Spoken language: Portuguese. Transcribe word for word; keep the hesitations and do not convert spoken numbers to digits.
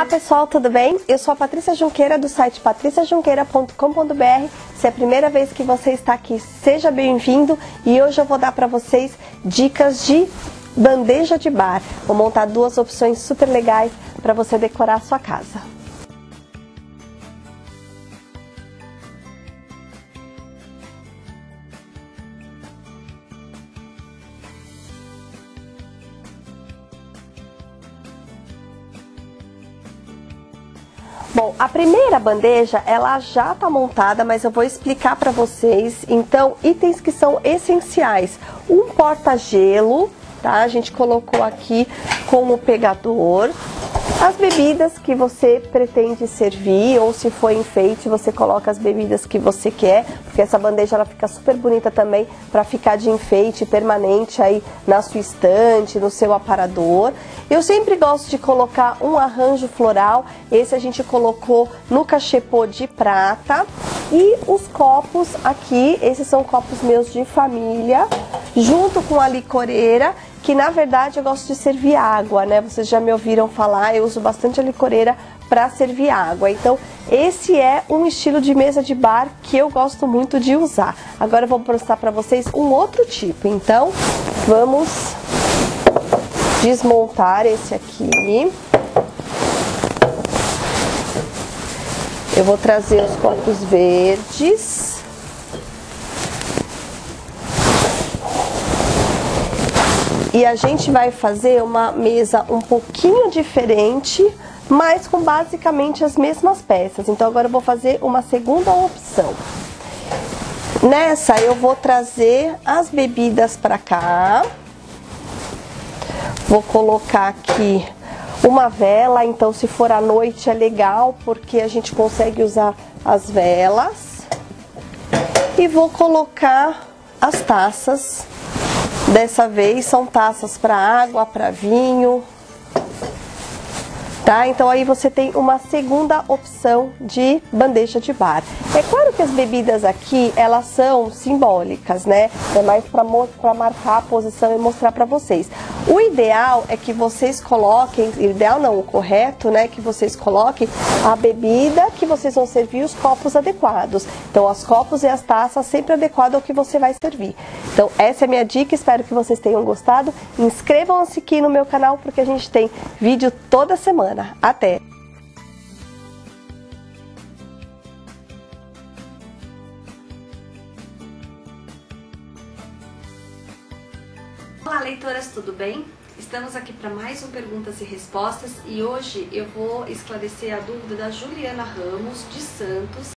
Olá pessoal, tudo bem? Eu sou a Patrícia Junqueira do site patricia junqueira ponto com ponto br. Se é a primeira vez que você está aqui, seja bem-vindo e hoje eu vou dar para vocês dicas de bandeja de bar. Vou montar duas opções super legais para você decorar a sua casa. Bom, a primeira bandeja, ela já está montada, mas eu vou explicar para vocês, então, itens que são essenciais. Um porta-gelo, tá? A gente colocou aqui com o pegador. As bebidas que você pretende servir, ou se for enfeite, você coloca as bebidas que você quer, porque essa bandeja ela fica super bonita também para ficar de enfeite permanente aí na sua estante, no seu aparador. Eu sempre gosto de colocar um arranjo floral, esse a gente colocou no cachepô de prata. E os copos aqui, esses são copos meus de família, junto com a licoreira, que na verdade eu gosto de servir água, né? Vocês já me ouviram falar, eu uso bastante a licoreira para servir água. Então, esse é um estilo de mesa de bar que eu gosto muito de usar. Agora eu vou mostrar para vocês um outro tipo. Então, vamos desmontar esse aqui. Eu vou trazer os copos verdes. E a gente vai fazer uma mesa um pouquinho diferente, mas com basicamente as mesmas peças. Então agora eu vou fazer uma segunda opção. Nessa eu vou trazer as bebidas para cá. Vou colocar aqui uma vela, então se for à noite é legal, porque a gente consegue usar as velas. E vou colocar as taças. Dessa vez são taças para água, para vinho, tá? Então aí você tem uma segunda opção de bandeja de bar. É claro que as bebidas aqui, elas são simbólicas, né? É mais para marcar a posição e mostrar para vocês. O ideal é que vocês coloquem, ideal não, o correto, né? Que vocês coloquem a bebida que vocês vão servir, os copos adequados. Então, os copos e as taças sempre adequados ao que você vai servir. Então, essa é a minha dica, espero que vocês tenham gostado. Inscrevam-se aqui no meu canal, porque a gente tem vídeo toda semana. Até! Olá, leitoras, tudo bem? Estamos aqui para mais um Perguntas e Respostas e hoje eu vou esclarecer a dúvida da Juliana Ramos, de Santos.